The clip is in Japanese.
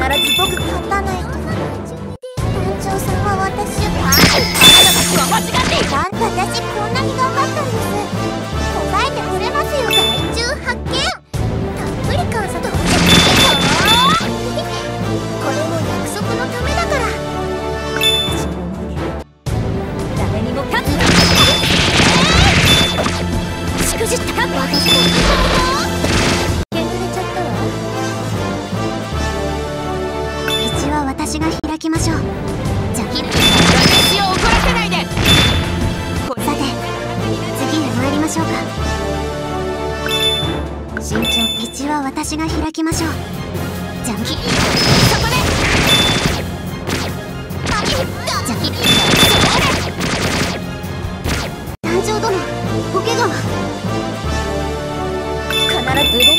ず僕勝たないと。団長さんは私を。あなたたちは間違っている。私こんなに頑張ったんです。答えてくれますよ。害虫発見。たっぷり観察を。これも約束のためだから。誰にも勝つ。しくじったか。私の削れちゃったわ。道は私が開きましょう。じゃあ私を怒らせないで。さて次へ参りましょうか。慎重。道は私が開きましょう。じゃあそこで。じゃ団長殿、お怪我は。必ず腕